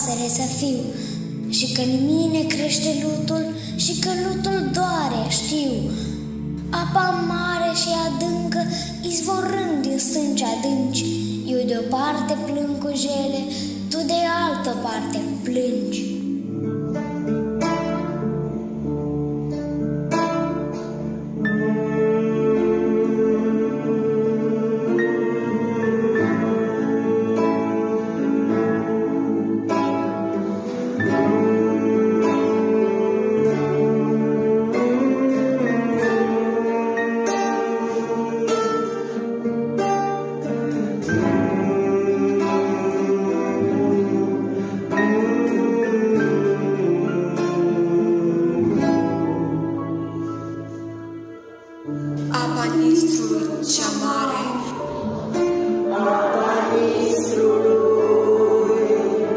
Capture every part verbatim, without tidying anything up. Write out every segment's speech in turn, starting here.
pasăre să fiu, și că în mine crește lutul și că lutul doare, știu. Apa mare și adâncă, izvorând din stânci adânci, eu de o parte plâng cu jele, tu de altă parte plângi. Apa Nistrului cea mare, apa Nistrului,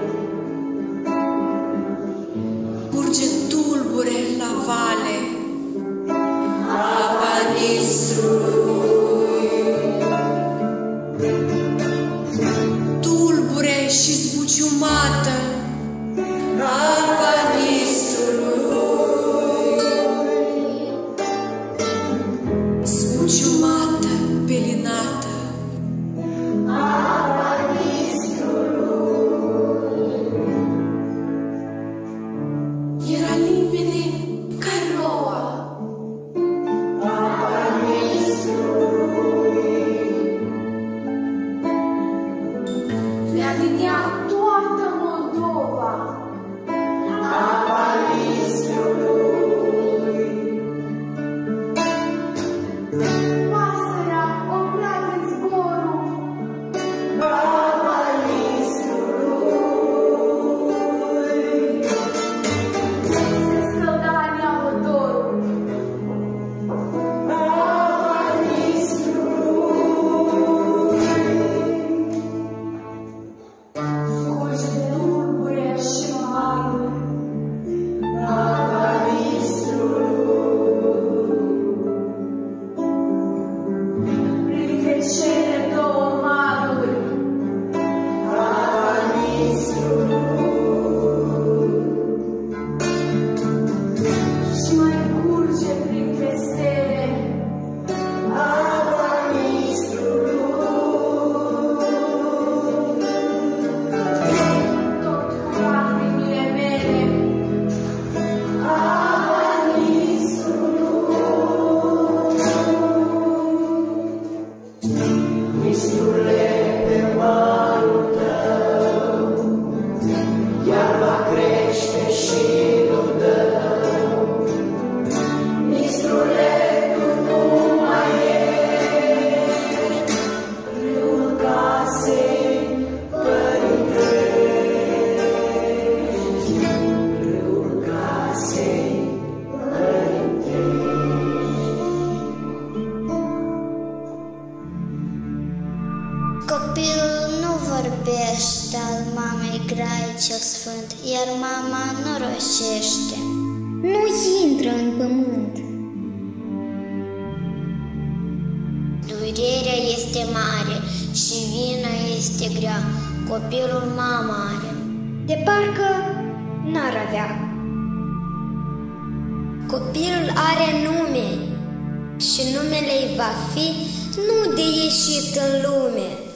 curge tulbure la vale, apa Nistrului, tulbure și zbuciumată, apa Nistrului. Ciumată, pelinată, apa Nistrului. Era limpede ca roa, apa Nistrului. Le-a liniat toată Moldova, apa Nistrului. Pasărea oprea din zborul, apa Nistrului. Se scălda în ea motorul, apa Nistrului. Curge tulbure și mare, apa Nistrului. Cele două maluri, apa Nistrului. Și mai curge printre stele, apa Nistrului. Tot cu lacrimile mele, apa Nistrului. Nistrule, pe malul tău, iarba crește și nu dă. Nistrule, tu nu mai ești râul casei părintești, râul casei părintești. Copilul nu vorbește al mamei grai cel sfânt, iar mama nu roșește, nu intră în pământ. Durerea este mare și vina este grea, copilul mama are, de parcă n-ar avea. Copilul are nume și numele-i va fi nu de ieșit în lume.